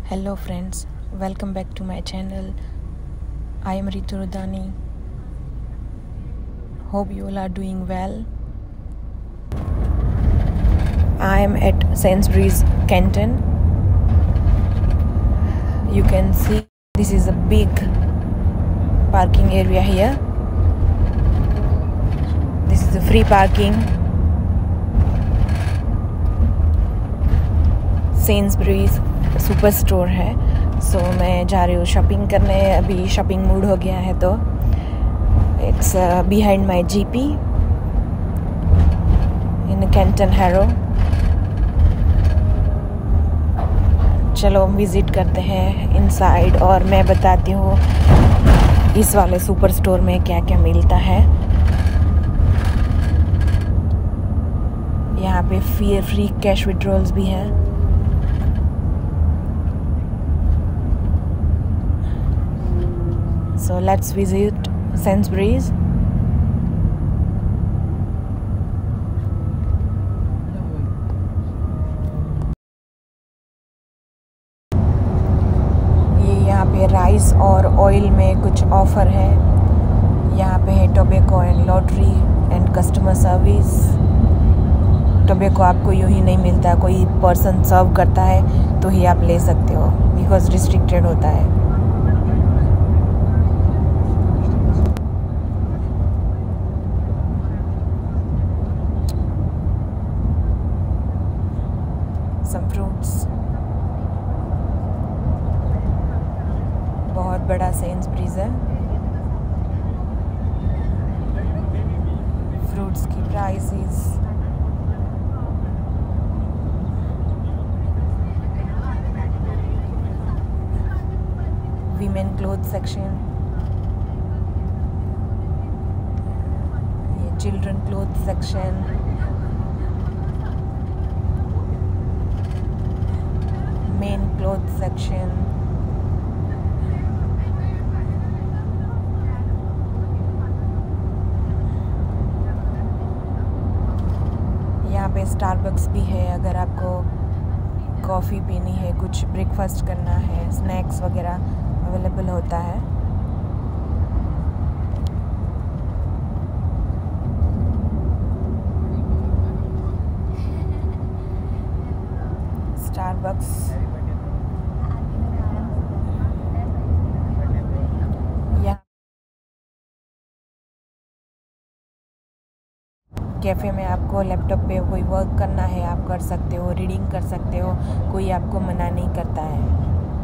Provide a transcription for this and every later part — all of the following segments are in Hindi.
Hello friends, welcome back to my channel. I am Ritu Rudani. Hope you all are doing well. I am at Sainsbury's Canton. You can see this is a big parking area here. This is a free parking. Sainsbury's super store है. सो मैं जा रही हूँ शॉपिंग करने. अभी शॉपिंग मूड हो गया है तो it's behind my GP in Kenton Harrow. चलो विज़िट करते हैं इनसाइड और मैं बताती हूँ इस वाले सुपर स्टोर में क्या क्या मिलता है. यहाँ पे फ्री कैश विड्रॉल्स भी हैं. So let's visit Sainsbury's. ये यहाँ पे राइस और ऑयल में कुछ ऑफर है. यहाँ पे है tobacco and lottery and customer service. Tobacco आपको यूँ ही नहीं मिलता, कोई पर्सन सर्व करता है तो ही आप ले सकते हो, बिकॉज रिस्ट्रिक्टेड होता है. Some fruits. बहुत बड़ा सेंसब्रीज है. फ्रूट्स की प्राइसेस. Women cloth section. ये children cloth section. Men cloth section. यहाँ पे स्टारबक्स भी है अगर आपको कॉफ़ी पीनी है, कुछ ब्रेकफास्ट करना है, स्नैक्स वगैरह अवेलेबल होता है. स्टारबक्स. कैफ़े में आपको लैपटॉप पे कोई वर्क करना है आप कर सकते हो, रीडिंग कर सकते हो, कोई आपको मना नहीं करता है.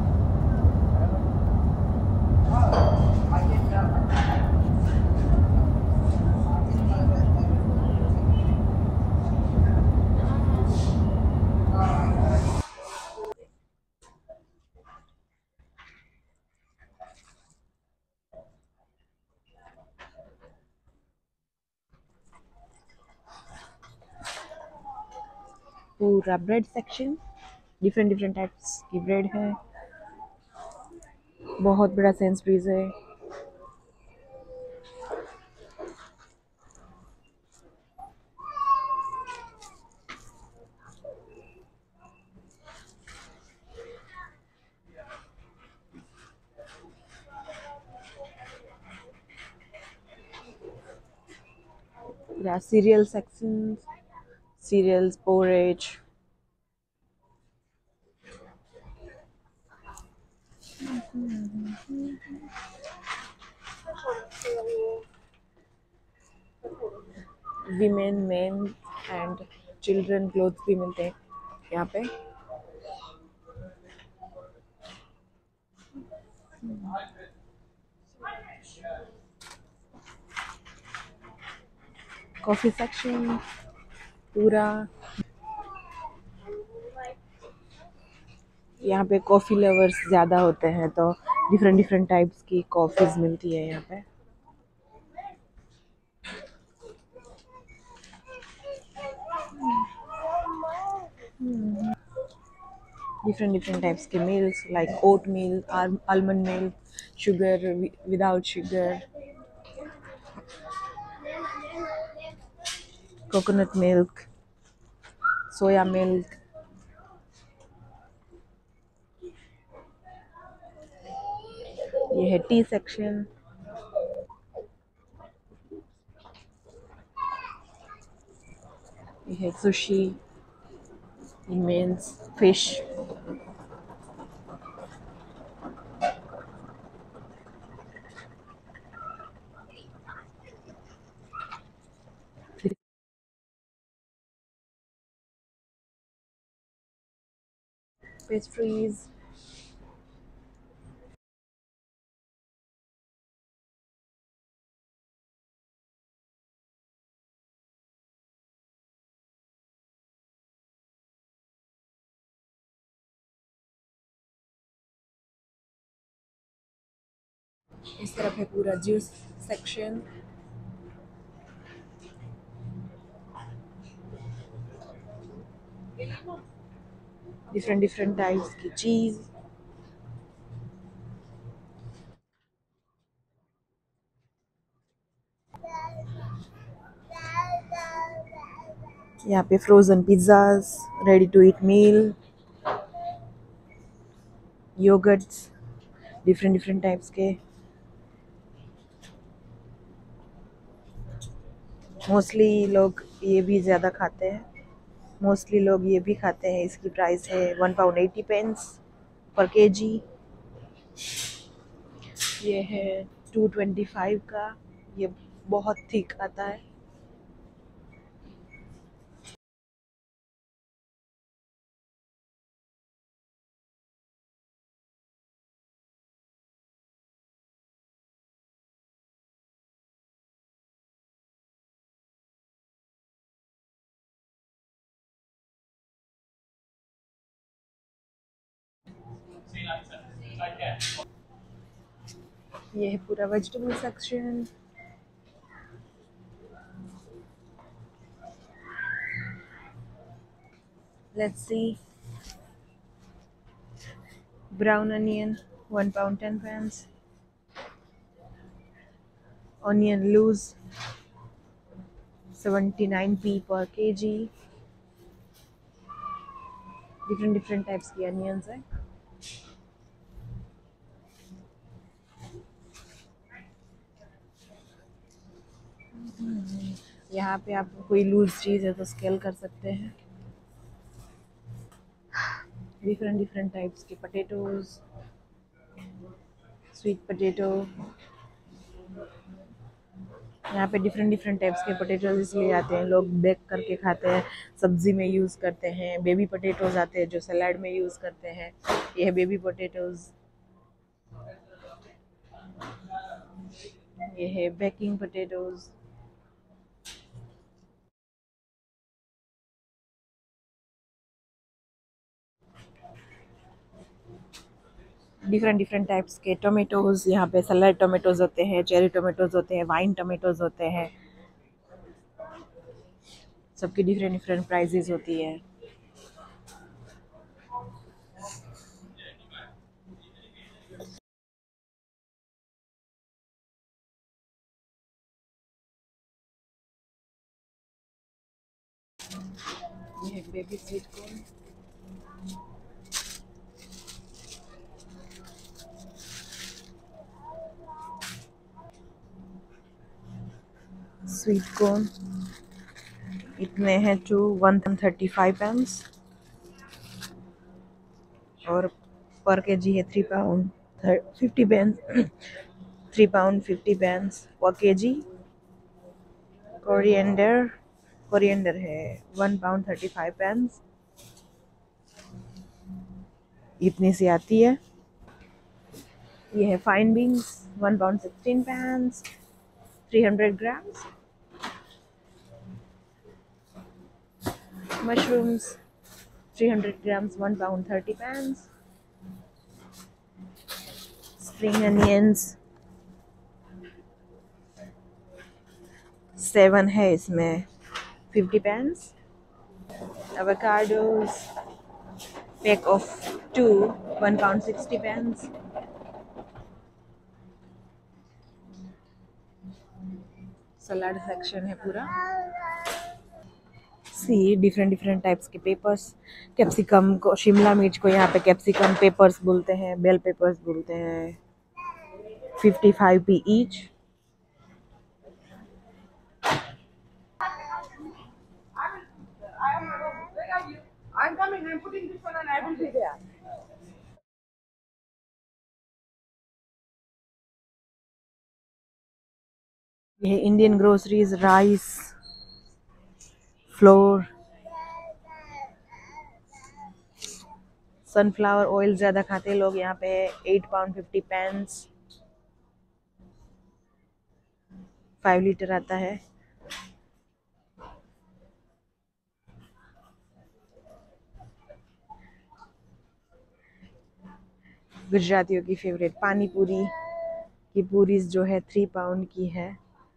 पूरा ब्रेड सेक्शन. डिफरेंट टाइप्स की ब्रेड है. बहुत बड़ा सेंसब्रीज है. Cereal section. Cereals, porridge. Women, men and children clothes भी मिलते हैं यहाँ पे. कॉफ़ी सेक्शन पूरा. यहाँ पे कॉफ़ी लवर्स ज़्यादा होते हैं तो डिफरेंट टाइप्स की कॉफ़ीज़ मिलती है यहाँ पे. different types के meals like oatmeal, almond milk, sugar, without sugar, coconut milk, soya milk. ये है टी सेक्शन। ये है सुशी, मीन्स फिश। पेस्ट्रीज। इस तरफ है पूरा juice section. Different different types की चीज़। यहाँ पे frozen pizzas, ready to eat meal, yogurts, different different types के। मोस्टली लोग ये भी ज़्यादा खाते हैं, मोस्टली लोग ये भी खाते हैं। इसकी प्राइस है £1.80 पर केजी। ये है 225 का। ये बहुत थिक आता है। ये है पूरा vegetable section. Let's see. Brown onion £1.10। Onion loose 79p per kg. Different different types की अनियंस है। यहाँ पे आप कोई लूज चीज़ है तो स्केल कर सकते हैं। डिफरेंट डिफरेंट टाइप्स के पोटैटोज, स्वीट पोटैटो। यहाँ पे डिफरेंट डिफरेंट टाइप्स के पोटैटोज इसलिए आते हैं, लोग बेक करके खाते हैं, सब्जी में यूज़ करते हैं। बेबी पोटैटोज आते हैं जो सलाद में यूज़ करते हैं। ये है बेबी पोटैटोज। ये है baking potatoes. Different different types के टोमेटोज। यहाँ पे सलाद टोमेटोज होते हैं, चेरी टोमेटोज होते हैं, वाइन टोमेटोज होते हैं। सबकी डिफरेंट डिफरेंट प्राइजेस होती है। ये है baby sweet corn. Sweet corn इतने हैं टू 135 और पर के जी है £3.50 £3.50 पर के जी। कोरिएंडर है £1.35। इतनी सी आती है। ये है fine beans £1.16 300 grams. Mushrooms 300 grams £1.30। Spring onions 7 है इसमें £50। Avocados pack of 2 £1.60। सलाद सेक्शन है पूरा। सी डिफरेंट डिफरेंट टाइप्स के पेपर्स। कैप्सिकम को, शिमला मिर्च को यहाँ पे कैप्सिकम पेपर्स बोलते हैं, बेल पेपर्स बोलते हैं। 55p each. I'm coming. I'm putting this one and I will be there. ये Indian groceries, rice, flour, sunflower oil ज़्यादा खाते हैं लोग यहाँ पे। £8.50 5 लीटर आता है। गुजरातियों की फेवरेट पानी पूरी की पूरी जो है 3 पाउंड की है।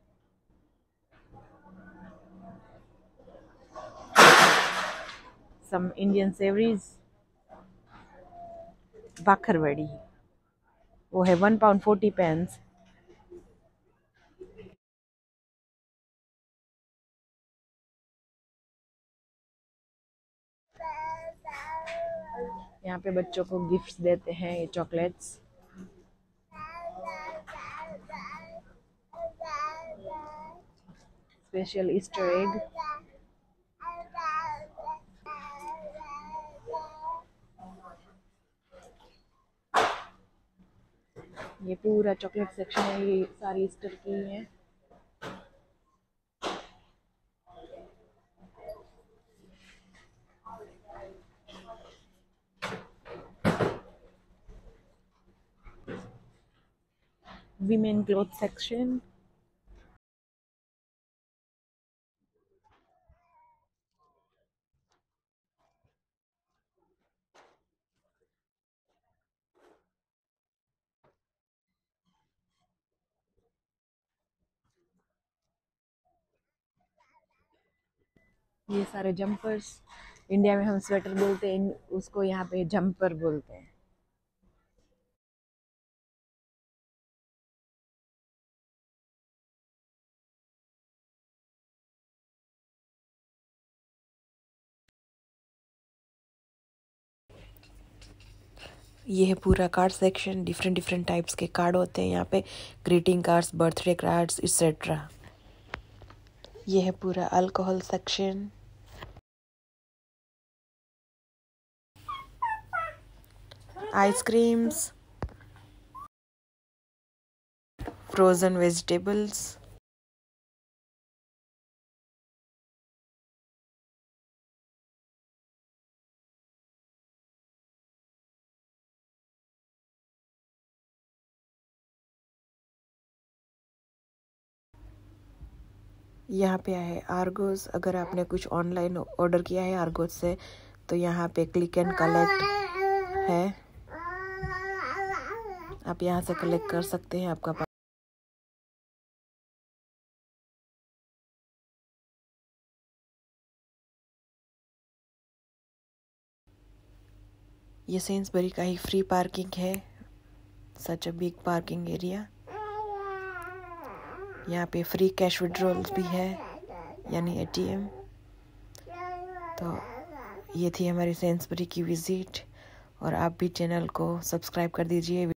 सम इंडियन सेवरीज, बाखरवड़ी, वो है £1.40। यहाँ पे बच्चों को गिफ्ट्स देते हैं ये चॉकलेट्स। Special Easter egg. ये पूरा चॉकलेट सेक्शन है, ये सारी ईस्टर की है। Women cloth section. ये सारे जंपर्स, इंडिया में हम स्वेटर बोलते हैं, उसको यहाँ पे जंपर बोलते हैं। ये है पूरा कार्ड सेक्शन। डिफरेंट टाइप्स के कार्ड होते हैं यहाँ पे, greeting cards, birthday cards etcetera. ये है पूरा alcohol section. Ice creams, frozen vegetables, यहाँ पे है आर्गोस। अगर आपने कुछ ऑनलाइन ऑर्डर किया है आर्गोस से तो यहाँ पे क्लिक एंड कलेक्ट है, आप यहाँ से कलेक्ट कर सकते हैं आपका। ये सेंसबरी का ही फ्री पार्किंग है, such a big parking area. यहाँ पे फ्री कैश विड्रॉल्स भी है, यानी ATM। तो ये थी हमारी सेंसबरी की विजिट, और आप भी चैनल को सब्सक्राइब कर दीजिए।